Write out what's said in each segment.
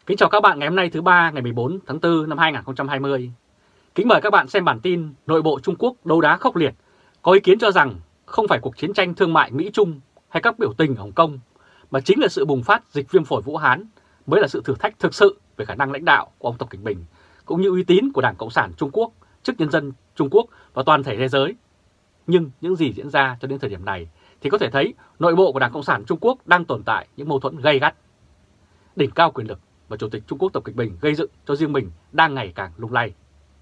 Kính chào các bạn ngày hôm nay thứ ba ngày 14 tháng 4 năm 2020. Kính mời các bạn xem bản tin nội bộ Trung Quốc đấu đá khốc liệt. Có ý kiến cho rằng không phải cuộc chiến tranh thương mại Mỹ-Trung hay các biểu tình ở Hồng Kông, mà chính là sự bùng phát dịch viêm phổi Vũ Hán mới là sự thử thách thực sự về khả năng lãnh đạo của ông Tập Cận Bình, cũng như uy tín của Đảng Cộng sản Trung Quốc trước nhân dân Trung Quốc và toàn thể thế giới. Nhưng những gì diễn ra cho đến thời điểm này thì có thể thấy nội bộ của Đảng Cộng sản Trung Quốc đang tồn tại những mâu thuẫn gay gắt. Đỉnh cao quyền lực và Chủ tịch Trung Quốc Tập Cận Bình gây dựng cho riêng mình đang ngày càng lung lay.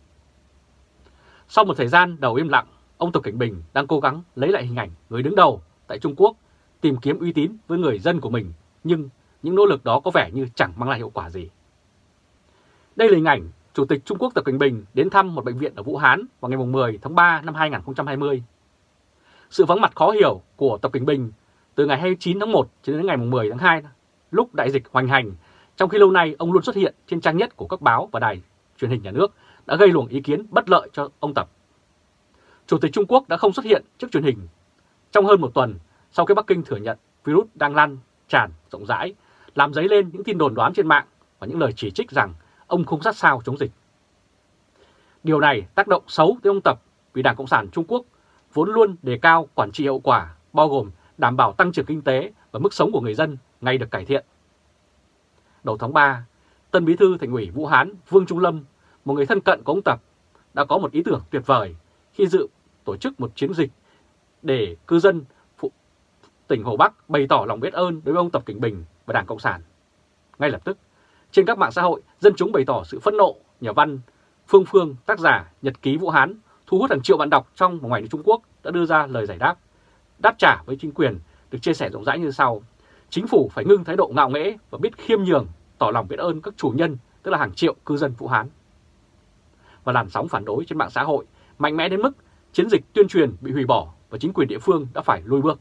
Sau một thời gian đầu im lặng, ông Tập Cận Bình đang cố gắng lấy lại hình ảnh người đứng đầu tại Trung Quốc, tìm kiếm uy tín với người dân của mình, nhưng những nỗ lực đó có vẻ như chẳng mang lại hiệu quả gì. Đây là hình ảnh Chủ tịch Trung Quốc Tập Cận Bình đến thăm một bệnh viện ở Vũ Hán vào ngày 10 tháng 3 năm 2020. Sự vắng mặt khó hiểu của Tập Cận Bình từ ngày 29 tháng 1 cho đến ngày 10 tháng 2, lúc đại dịch hoành hành, trong khi lâu nay ông luôn xuất hiện trên trang nhất của các báo và đài truyền hình nhà nước, đã gây luồng ý kiến bất lợi cho ông Tập. Chủ tịch Trung Quốc đã không xuất hiện trước truyền hình trong hơn một tuần sau khi Bắc Kinh thừa nhận virus đang lan tràn rộng rãi, làm dấy lên những tin đồn đoán trên mạng và những lời chỉ trích rằng ông không sát sao chống dịch. Điều này tác động xấu tới ông Tập vì Đảng Cộng sản Trung Quốc vốn luôn đề cao quản trị hậu quả, bao gồm đảm bảo tăng trưởng kinh tế và mức sống của người dân ngày được cải thiện. Đầu tháng 3, Tân Bí thư Thành ủy Vũ Hán Vương Trung Lâm, một người thân cận của ông Tập, đã có một ý tưởng tuyệt vời khi tổ chức một chiến dịch để cư dân tỉnh Hồ Bắc bày tỏ lòng biết ơn đối với ông Tập Cận Bình và Đảng Cộng sản. Ngay lập tức, trên các mạng xã hội, dân chúng bày tỏ sự phẫn nộ. Nhà văn Phương Phương, tác giả Nhật ký Vũ Hán, thu hút hàng triệu bạn đọc trong và ngoài nước Trung Quốc, đã đưa ra lời giải đáp trả với chính quyền, được chia sẻ rộng rãi như sau: chính phủ phải ngưng thái độ ngạo nghễ và biết khiêm nhường, tỏ lòng biết ơn các chủ nhân, tức là hàng triệu cư dân Vũ Hán. Và làn sóng phản đối trên mạng xã hội mạnh mẽ đến mức chiến dịch tuyên truyền bị hủy bỏ và chính quyền địa phương đã phải lùi bước.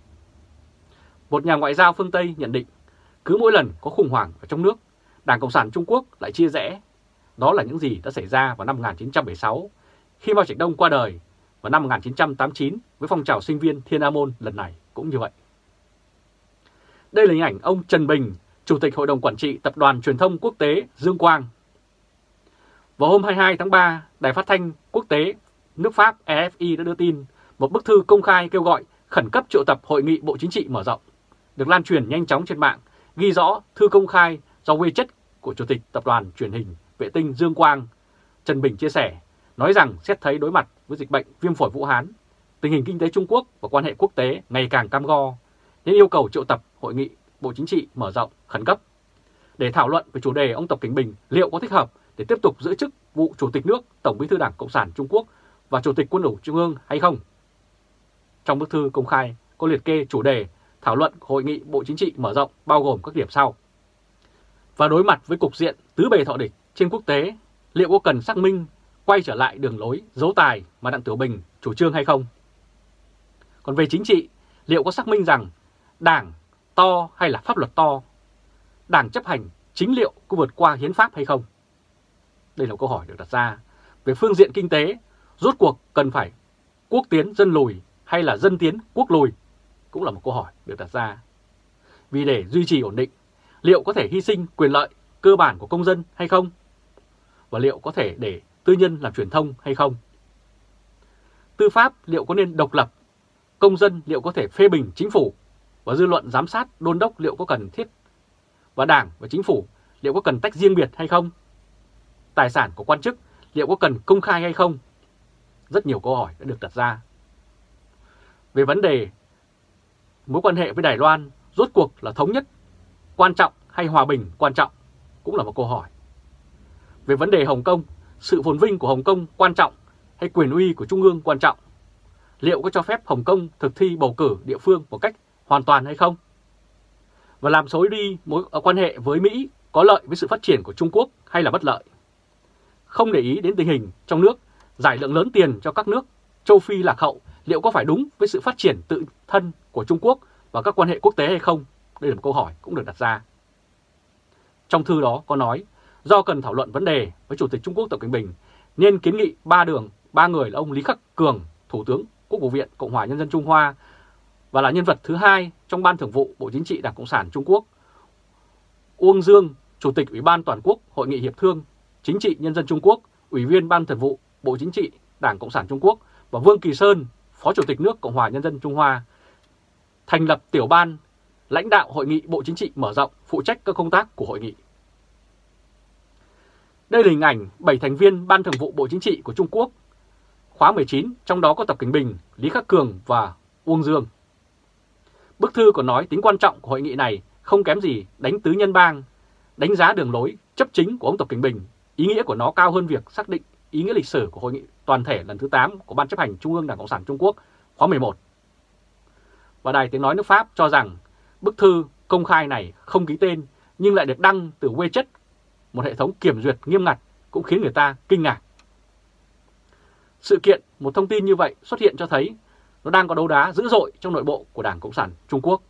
Một nhà ngoại giao phương Tây nhận định, cứ mỗi lần có khủng hoảng ở trong nước, Đảng Cộng sản Trung Quốc lại chia rẽ. Đó là những gì đã xảy ra vào năm 1976 khi Mao Trạch Đông qua đời, và năm 1989 với phong trào sinh viên Thiên An Môn lần này cũng như vậy. Đây là hình ảnh ông Trần Bình, Chủ tịch Hội đồng Quản trị Tập đoàn Truyền thông Quốc tế Dương Quang. Vào hôm 22 tháng 3, Đài Phát thanh Quốc tế nước Pháp RFI đã đưa tin một bức thư công khai kêu gọi khẩn cấp triệu tập Hội nghị Bộ Chính trị mở rộng, được lan truyền nhanh chóng trên mạng, ghi rõ thư công khai do WeChat của Chủ tịch Tập đoàn Truyền hình Vệ tinh Dương Quang. Trần Bình chia sẻ, nói rằng xét thấy đối mặt với dịch bệnh viêm phổi Vũ Hán, tình hình kinh tế Trung Quốc và quan hệ quốc tế ngày càng cam go, nên yêu cầu triệu tập Hội nghị Bộ Chính trị mở rộng khẩn cấp để thảo luận về chủ đề ông Tập Cận Bình liệu có thích hợp để tiếp tục giữ chức vụ Chủ tịch nước, Tổng Bí thư Đảng Cộng sản Trung Quốc và Chủ tịch Quân ủy Trung ương hay không. Trong bức thư công khai có liệt kê chủ đề thảo luận Hội nghị Bộ Chính trị mở rộng bao gồm các điểm sau: và đối mặt với cục diện tứ bề thọ địch trên quốc tế, liệu có cần xác minh quay trở lại đường lối giấu tài mà Đặng Tiểu Bình chủ trương hay không? Còn về chính trị, liệu có xác minh rằng Đảng to hay là pháp luật to? Đảng chấp hành chính liệu có vượt qua hiến pháp hay không? Đây là câu hỏi được đặt ra. Về phương diện kinh tế, rốt cuộc cần phải quốc tiến dân lùi hay là dân tiến quốc lùi? Cũng là một câu hỏi được đặt ra. Vì để duy trì ổn định, liệu có thể hy sinh quyền lợi cơ bản của công dân hay không? Và liệu có thể để tư nhân làm truyền thông hay không? Tư pháp liệu có nên độc lập? Công dân liệu có thể phê bình chính phủ? Và dư luận giám sát đôn đốc liệu có cần thiết? Và Đảng và chính phủ liệu có cần tách riêng biệt hay không? Tài sản của quan chức liệu có cần công khai hay không? Rất nhiều câu hỏi đã được đặt ra. Về vấn đề mối quan hệ với Đài Loan, rốt cuộc là thống nhất quan trọng hay hòa bình quan trọng? Cũng là một câu hỏi. Về vấn đề Hồng Kông, sự phồn vinh của Hồng Kông quan trọng hay quyền uy của Trung ương quan trọng? Liệu có cho phép Hồng Kông thực thi bầu cử địa phương một cách hoàn toàn hay không? Và làm xấu đi mối quan hệ với Mỹ có lợi với sự phát triển của Trung Quốc hay là bất lợi? Không để ý đến tình hình trong nước, giải lượng lớn tiền cho các nước châu Phi lạc hậu liệu có phải đúng với sự phát triển tự thân của Trung Quốc và các quan hệ quốc tế hay không? Đây là một câu hỏi cũng được đặt ra. Trong thư đó có nói, do cần thảo luận vấn đề với Chủ tịch Trung Quốc Tập Cận Bình, nên kiến nghị ba người là ông Lý Khắc Cường, Thủ tướng Quốc vụ viện Cộng hòa Nhân dân Trung Hoa và là nhân vật thứ hai trong Ban Thường vụ Bộ Chính trị Đảng Cộng sản Trung Quốc, Uông Dương, Chủ tịch Ủy ban Toàn quốc Hội nghị Hiệp thương Chính trị Nhân dân Trung Quốc, Ủy viên Ban Thường vụ Bộ Chính trị Đảng Cộng sản Trung Quốc và Vương Kỳ Sơn, Phó Chủ tịch nước Cộng hòa Nhân dân Trung Hoa, thành lập tiểu ban lãnh đạo Hội nghị Bộ Chính trị mở rộng phụ trách các công tác của hội nghị. Đây là hình ảnh 7 thành viên Ban Thường vụ Bộ Chính trị của Trung Quốc khóa 19, trong đó có Tập Cảnh Bình, Lý Khắc Cường và Uông Dương. Bức thư còn nói tính quan trọng của hội nghị này không kém gì đánh tứ nhân bang, đánh giá đường lối chấp chính của ông Tập Cảnh Bình. Ý nghĩa của nó cao hơn việc xác định ý nghĩa lịch sử của hội nghị toàn thể lần thứ 8 của Ban chấp hành Trung ương Đảng Cộng sản Trung Quốc khóa 11. Và Đài Tiếng nói nước Pháp cho rằng bức thư công khai này không ký tên nhưng lại được đăng từ WeChat, một hệ thống kiểm duyệt nghiêm ngặt, cũng khiến người ta kinh ngạc. Sự kiện, một thông tin như vậy xuất hiện cho thấy nó đang có đấu đá dữ dội trong nội bộ của Đảng Cộng sản Trung Quốc.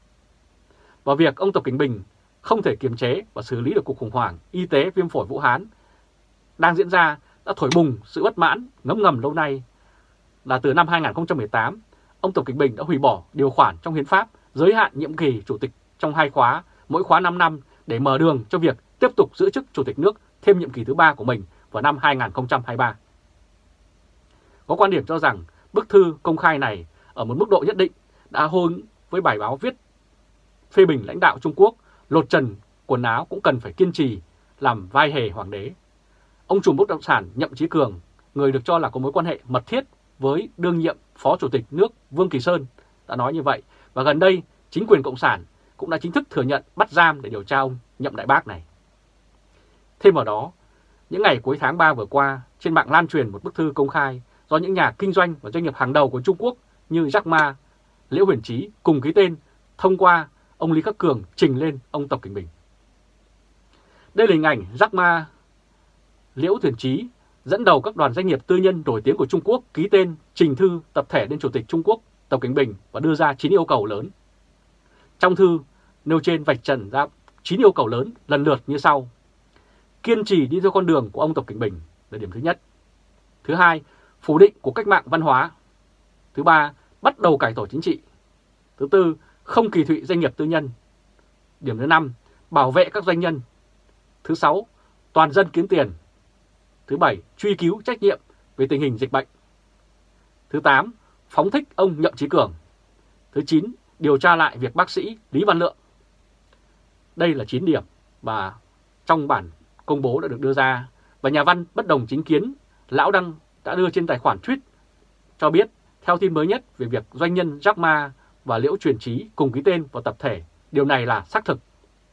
Và việc ông Tập Cảnh Bình không thể kiềm chế và xử lý được cuộc khủng hoảng y tế viêm phổi Vũ Hán đang diễn ra đã thổi bùng sự bất mãn ngấm ngầm lâu nay. Là từ năm 2018, ông Tập Cảnh Bình đã hủy bỏ điều khoản trong hiến pháp giới hạn nhiệm kỳ chủ tịch trong 2 khóa, mỗi khóa 5 năm để mở đường cho việc tiếp tục giữ chức chủ tịch nước thêm nhiệm kỳ thứ 3 của mình vào năm 2023. Có quan điểm cho rằng bức thư công khai này ở một mức độ nhất định đã hô ứng với bài báo viết phê bình lãnh đạo Trung Quốc lột trần quần áo cũng cần phải kiên trì làm vai hề hoàng đế. Ông trùm bất động sản Nhậm Chí Cường, người được cho là có mối quan hệ mật thiết với đương nhiệm Phó Chủ tịch nước Vương Kỳ Sơn, đã nói như vậy. Và gần đây, chính quyền Cộng sản cũng đã chính thức thừa nhận bắt giam để điều tra ông Nhậm Đại Bác này. Thêm vào đó, những ngày cuối tháng 3 vừa qua, trên mạng lan truyền một bức thư công khai do những nhà kinh doanh và doanh nghiệp hàng đầu của Trung Quốc như Jack Ma, Liễu Huyền Trí cùng ký tên thông qua ông Lý Khắc Cường trình lên ông Tập Cảnh Bình. Đây là hình ảnh Jack Ma, Liễu Huyền Trí dẫn đầu các đoàn doanh nghiệp tư nhân nổi tiếng của Trung Quốc ký tên trình thư tập thể lên Chủ tịch Trung Quốc Tập Cảnh Bình và đưa ra 9 yêu cầu lớn. Trong thư nêu trên vạch trần ra 9 yêu cầu lớn lần lượt như sau. Kiên trì đi theo con đường của ông Tập Cảnh Bình là điểm thứ nhất. Thứ hai, phủ định của cách mạng văn hóa. Thứ ba, bắt đầu cải tổ chính trị. Thứ tư, không kỳ thị doanh nghiệp tư nhân. Điểm thứ năm, bảo vệ các doanh nhân. Thứ sáu, toàn dân kiếm tiền. Thứ bảy, truy cứu trách nhiệm về tình hình dịch bệnh. Thứ 8, phóng thích ông Nhậm Chí Cường. Thứ 9, điều tra lại việc bác sĩ Lý Văn Lượng. Đây là 9 điểm mà trong bản công bố đã được đưa ra. Và nhà văn bất đồng chính kiến Lão Đăng đã đưa trên tài khoản tweet cho biết theo tin mới nhất về việc doanh nhân Jack Ma và Liễu Truyền Trí cùng ký tên vào tập thể, điều này là xác thực.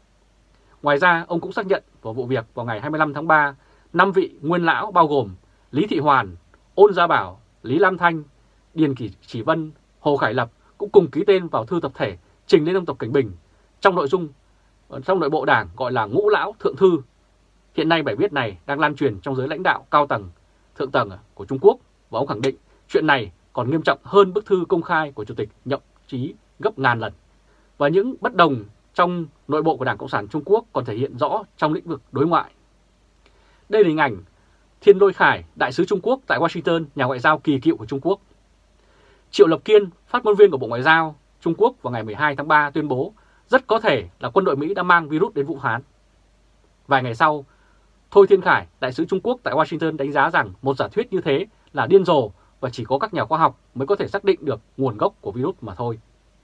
Ngoài ra, ông cũng xác nhận vào vụ việc vào ngày 25 tháng 3, 5 vị nguyên lão bao gồm Lý Thị Hoàn, Ôn Gia Bảo, Lý Lam Thanh, Điền Chỉ Vân, Hồ Khải Lập cũng cùng ký tên vào thư tập thể trình lên ông Tập Cảnh Bình trong nội dung trong nội bộ đảng gọi là ngũ lão thượng thư. Hiện nay bài viết này đang lan truyền trong giới lãnh đạo cao tầng, thượng tầng của Trung Quốc và ông khẳng định chuyện này còn nghiêm trọng hơn bức thư công khai của Chủ tịch Nhậm Chí gấp ngàn lần. Và những bất đồng trong nội bộ của Đảng Cộng sản Trung Quốc còn thể hiện rõ trong lĩnh vực đối ngoại. Đây là hình ảnh Thiên Lôi Khải, đại sứ Trung Quốc tại Washington, nhà ngoại giao kỳ cựu của Trung Quốc. Triệu Lập Kiên, phát ngôn viên của Bộ Ngoại giao Trung Quốc vào ngày 12 tháng 3 tuyên bố rất có thể là quân đội Mỹ đã mang virus đến Vũ Hán. Vài ngày sau, Thôi Thiên Khải, đại sứ Trung Quốc tại Washington đánh giá rằng một giả thuyết như thế là điên rồ và chỉ có các nhà khoa học mới có thể xác định được nguồn gốc của virus mà thôi.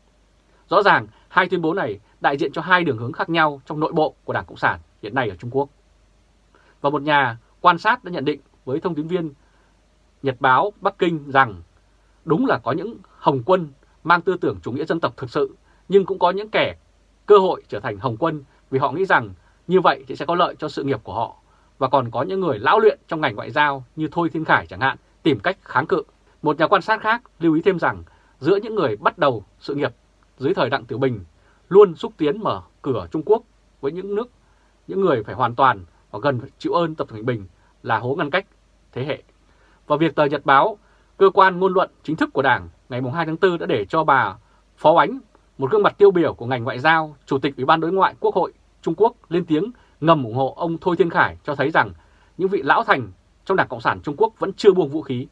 Rõ ràng, hai tuyên bố này đại diện cho hai đường hướng khác nhau trong nội bộ của Đảng Cộng sản hiện nay ở Trung Quốc. Và một nhà quan sát đã nhận định với thông tín viên Nhật báo Bắc Kinh rằng đúng là có những Hồng quân mang tư tưởng chủ nghĩa dân tộc thực sự, nhưng cũng có những kẻ cơ hội trở thành Hồng quân vì họ nghĩ rằng như vậy thì sẽ có lợi cho sự nghiệp của họ. Và còn có những người lão luyện trong ngành ngoại giao như Thôi Thiên Khải chẳng hạn tìm cách kháng cự. Một nhà quan sát khác lưu ý thêm rằng giữa những người bắt đầu sự nghiệp dưới thời Đặng Tiểu Bình luôn xúc tiến mở cửa Trung Quốc với những người phải hoàn toàn và gần chịu ơn Tập Cảnh Bình là hố ngăn cách thế hệ. Và việc tờ Nhật báo, cơ quan ngôn luận chính thức của Đảng, ngày 2 tháng 4 đã để cho bà Phó Ánh, một gương mặt tiêu biểu của ngành ngoại giao, Chủ tịch Ủy ban Đối ngoại Quốc hội Trung Quốc lên tiếng ngầm ủng hộ ông Thôi Thiên Khải, cho thấy rằng những vị lão thành trong Đảng Cộng sản Trung Quốc vẫn chưa buông vũ khí.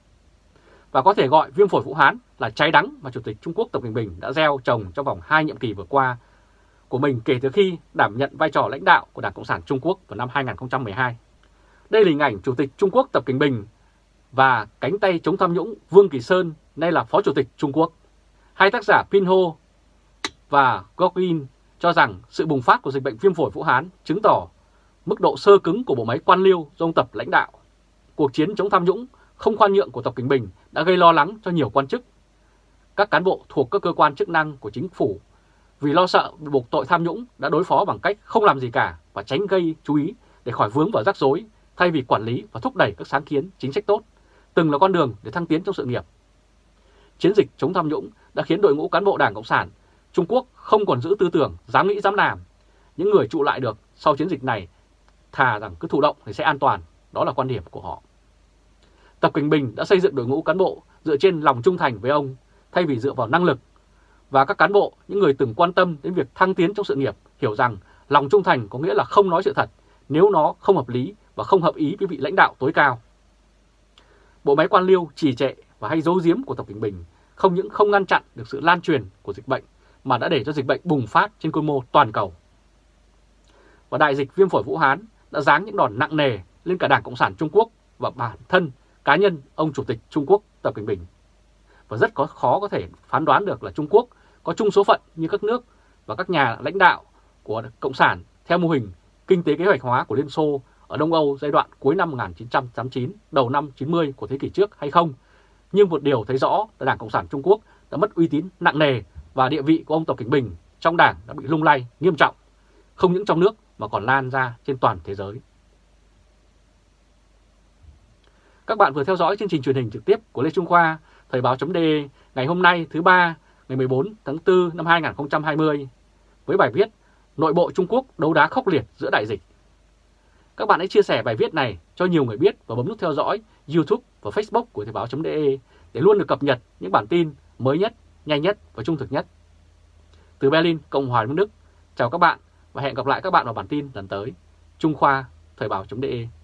Và có thể gọi viêm phổi Vũ Hán là trái đắng mà Chủ tịch Trung Quốc Tập Cảnh Bình đã gieo trồng trong vòng 2 nhiệm kỳ vừa qua của mình kể từ khi đảm nhận vai trò lãnh đạo của Đảng Cộng sản Trung Quốc vào năm 2012. Đây là hình ảnh Chủ tịch Trung Quốc Tập Cận Bình và cánh tay chống tham nhũng Vương Kỳ Sơn, nay là Phó Chủ tịch Trung Quốc. Hai tác giả Pinho và Gogin cho rằng sự bùng phát của dịch bệnh viêm phổi Vũ Hán chứng tỏ mức độ sơ cứng của bộ máy quan liêu do ông Tập lãnh đạo. Cuộc chiến chống tham nhũng không khoan nhượng của Tập Cận Bình đã gây lo lắng cho nhiều quan chức, các cán bộ thuộc các cơ quan chức năng của chính phủ. Vì lo sợ bị buộc tội tham nhũng đã đối phó bằng cách không làm gì cả và tránh gây chú ý để khỏi vướng vào rắc rối, thay vì quản lý và thúc đẩy các sáng kiến chính sách tốt, từng là con đường để thăng tiến trong sự nghiệp. Chiến dịch chống tham nhũng đã khiến đội ngũ cán bộ Đảng Cộng sản Trung Quốc không còn giữ tư tưởng dám nghĩ dám làm. Những người trụ lại được sau chiến dịch này thà rằng cứ thụ động thì sẽ an toàn, đó là quan điểm của họ. Tập Cận Bình đã xây dựng đội ngũ cán bộ dựa trên lòng trung thành với ông, thay vì dựa vào năng lực. Và các cán bộ, những người từng quan tâm đến việc thăng tiến trong sự nghiệp, hiểu rằng lòng trung thành có nghĩa là không nói sự thật nếu nó không hợp lý và không hợp ý với vị lãnh đạo tối cao. Bộ máy quan liêu trì trệ và hay giấu giếm của Tập Cận Bình không những không ngăn chặn được sự lan truyền của dịch bệnh mà đã để cho dịch bệnh bùng phát trên quy mô toàn cầu. Và đại dịch viêm phổi Vũ Hán đã giáng những đòn nặng nề lên cả Đảng Cộng sản Trung Quốc và bản thân cá nhân ông Chủ tịch Trung Quốc Tập Cận Bình. Và rất khó có thể phán đoán được là Trung Quốc có chung số phận như các nước và các nhà lãnh đạo của Cộng sản theo mô hình kinh tế kế hoạch hóa của Liên Xô ở Đông Âu giai đoạn cuối năm 1989, đầu năm 90 của thế kỷ trước hay không. Nhưng một điều thấy rõ là Đảng Cộng sản Trung Quốc đã mất uy tín nặng nề và địa vị của ông Tập Cận Bình trong đảng đã bị lung lay nghiêm trọng, không những trong nước mà còn lan ra trên toàn thế giới. Các bạn vừa theo dõi chương trình truyền hình trực tiếp của Lê Trung Khoa, Thời báo.de ngày hôm nay thứ Ba, ngày 14 tháng 4 năm 2020 với bài viết Nội bộ Trung Quốc đấu đá khốc liệt giữa đại dịch. Các bạn hãy chia sẻ bài viết này cho nhiều người biết và bấm nút theo dõi YouTube và Facebook của Thời báo.de để luôn được cập nhật những bản tin mới nhất, nhanh nhất và trung thực nhất. Từ Berlin, Cộng hòa Liên bang Đức, chào các bạn và hẹn gặp lại các bạn vào bản tin lần tới. Trung Khoa, Thời báo.de.